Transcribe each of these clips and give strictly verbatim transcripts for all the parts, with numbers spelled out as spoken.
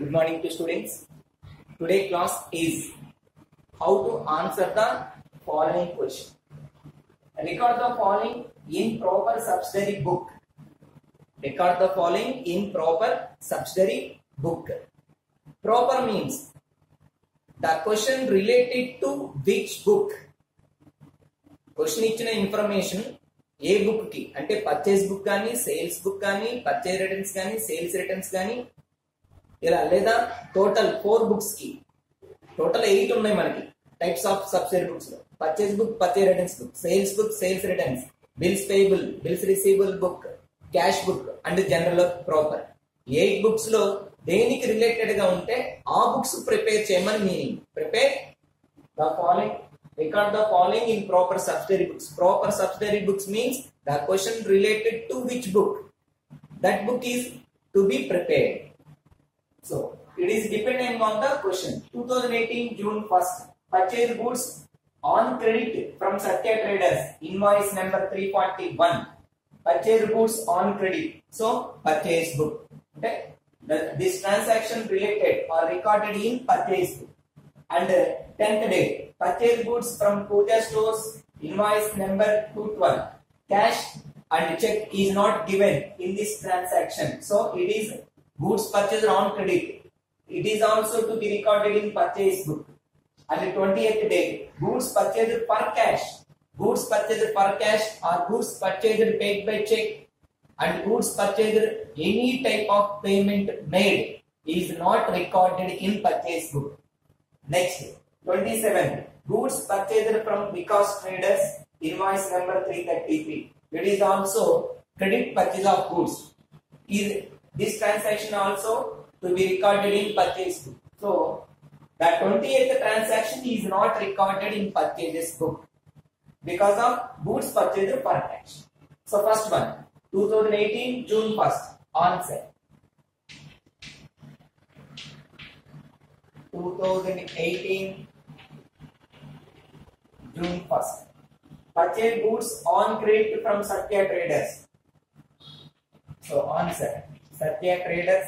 Good morning to students. Today class is how to answer the following question. Record the following in proper subsidiary book. Record the following in proper subsidiary book. Proper means the question related to which book. Question ఇచ్చిన information ఏ book కి అంటే purchase book కానీ sales book కానీ purchase returns కానీ sales returns కానీ ఇలా లేదా టోటల్ ఫోర్ బుక్స్ కి టోటల్ ఎయిట్ ఉన్నాయి మనకి టైప్స్ ఆఫ్ సబ్సిడరీ బుక్స్ లో purchase book purchase returns book sales book sales returns bills payable bills receivable book cash book and journal proper eight books లో దేనికి related గా ఉంటే ఆ బుక్స్ ప్రిపేర్ చేయమని meaning prepare the following record the following in proper subsidiary books. Proper subsidiary books means the question related to which book that book is to be prepared. So it is depending on the question. twenty eighteen June first, purchase goods on credit from Satya Traders, invoice number three forty-one. Purchase goods on credit. So purchase book. Okay, the, this transaction related or recorded in purchase book. And uh, tenth date, purchase goods from Pooja stores, invoice number two twelve. Cash and check is not given in this transaction. So it is goods purchased on credit. It is also to be recorded in purchase book. And the twentieth date, goods purchased for cash. Goods purchased for cash or goods purchased paid by check. And goods purchased any type of payment made is not recorded in purchase book. Next, twenty-seven, goods purchased from Vikas Traders, invoice number three thirty-three. It is also credit purchase of goods. Is this transaction also to be recorded in purchase book? So, the twentieth transaction is not recorded in purchase book because of goods purchased for cash. So, first one, twenty eighteen June first, answer. twenty eighteen June first. Purchase goods on credit from Satya Traders. So answer, Satya Traders.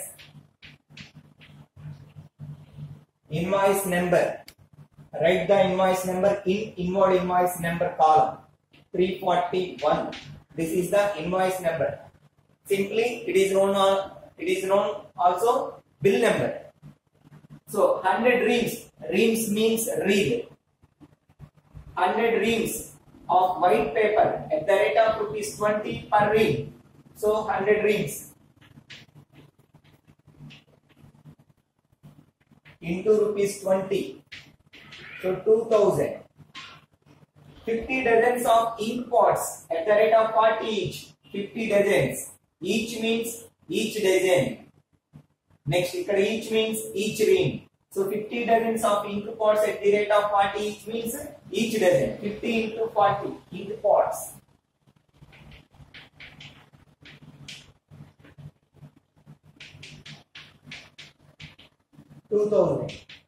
Invoice number. Write the invoice number in inward invoice number column. three forty-one. This is the invoice number. Simply it is known it is known also bill number. So one hundred reams, reams means reel. one hundred reams of white paper at the rate of rupees twenty per reel. So one hundred reams into rupees twenty. So two thousand. fifty dozens of ink pots at the rate of forty each. fifty dozens. Each means each dozen. Next, each means each ream. So fifty dozens of ink pots at the rate of forty each means each dozen. fifty into forty ink pots. two thousand.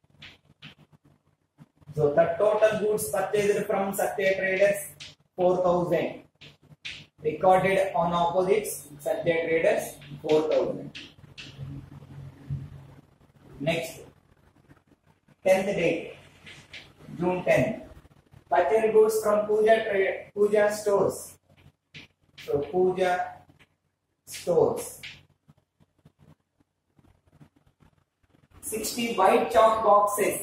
So the total goods purchased from Satya Traders four thousand. Recorded on opposites Satya Traders four thousand. Next, tenth date, June tenth. Purchase goods from Pooja trade, Pooja stores. So Pooja stores. sixty white chalk boxes.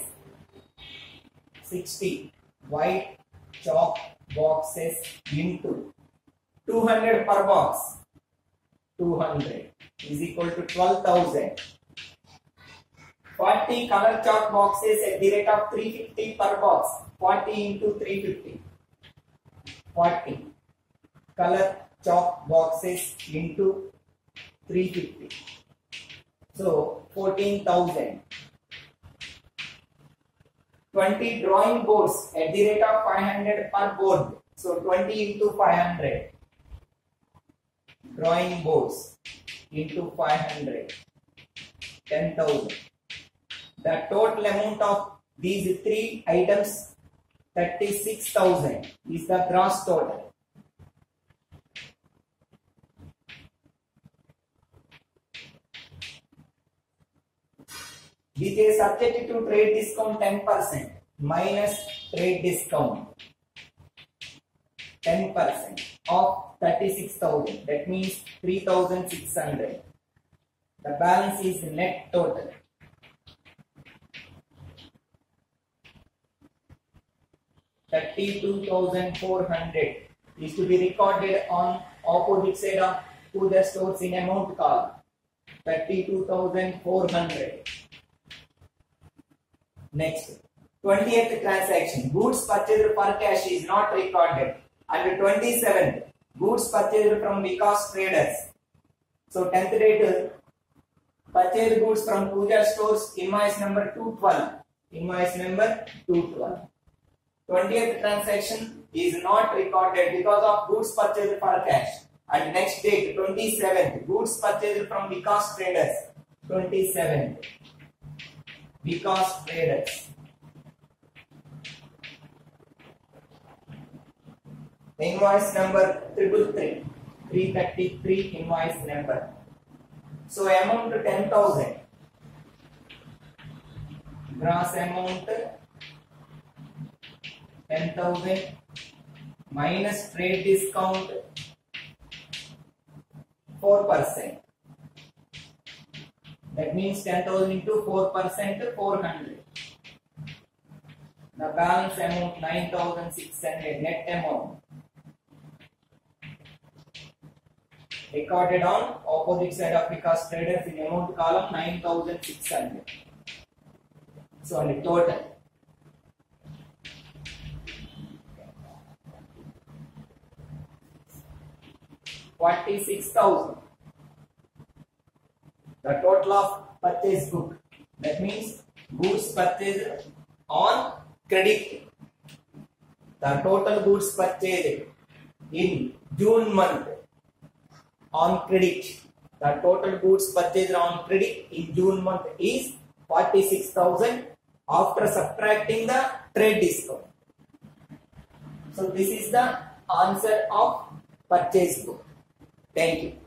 sixty white chalk boxes into two hundred per box. two hundred is equal to twelve thousand. forty color chalk boxes at the rate of three fifty per box. forty into three fifty. forty color chalk boxes into three fifty. So fourteen thousand. twenty drawing boards at the rate of five hundred per board. So twenty into five hundred. Drawing boards into five hundred. ten thousand. The total amount of these three items, thirty-six thousand, is the gross total. which is subject to trade discount ten percent minus trade discount ten percent of thirty-six thousand. That means three thousand six hundred. The balance is net total. thirty-two thousand four hundred is to be recorded on opposite side of Pooja Stores in amount column. thirty-two thousand four hundred. Next, twentieth transaction. Goods purchased for cash is not recorded. And twenty-seventh, goods purchased from Vikas Traders. So tenth date, purchased goods from Pooja Stores, invoice number two twelve. Invoice number two twelve. twentieth transaction is not recorded because of goods purchased for cash. And next date, twenty-seventh, goods purchased from Vikas Traders. twenty-seventh, Vikas Traders. Invoice number triple three, three thirty-three invoice number. So amount ten thousand. Gross amount ten thousand minus trade discount four percent. That means ten thousand into four percent, four hundred. The balance amount nine thousand six hundred, net amount. Recorded on opposite side of Vikas Traders in amount column nine thousand six hundred. So on the total. forty-six thousand. The total of purchase book. That means goods purchased on credit. The total goods purchased in June month on credit. The total goods purchased on credit in June month is forty-six thousand after subtracting the trade discount. So this is the answer of purchase book. Thank you.